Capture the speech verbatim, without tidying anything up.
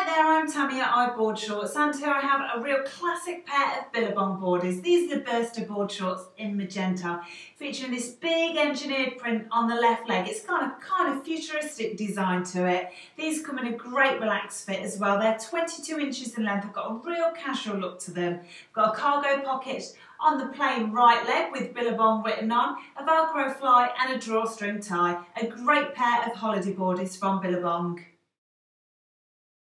there, I'm Tammy at iboardshorts, and here I have a real classic pair of Billabong boarders. These are the Burster Boardshorts in Magenta, featuring this big engineered print on the left leg. It's got a kind of futuristic design to it. These come in a great relaxed fit as well. They're twenty-two inches in length. They've got a real casual look to them. Got a cargo pocket on the plain right leg with Billabong written on, a Velcro fly and a drawstring tie. A great pair of holiday boarders from Billabong.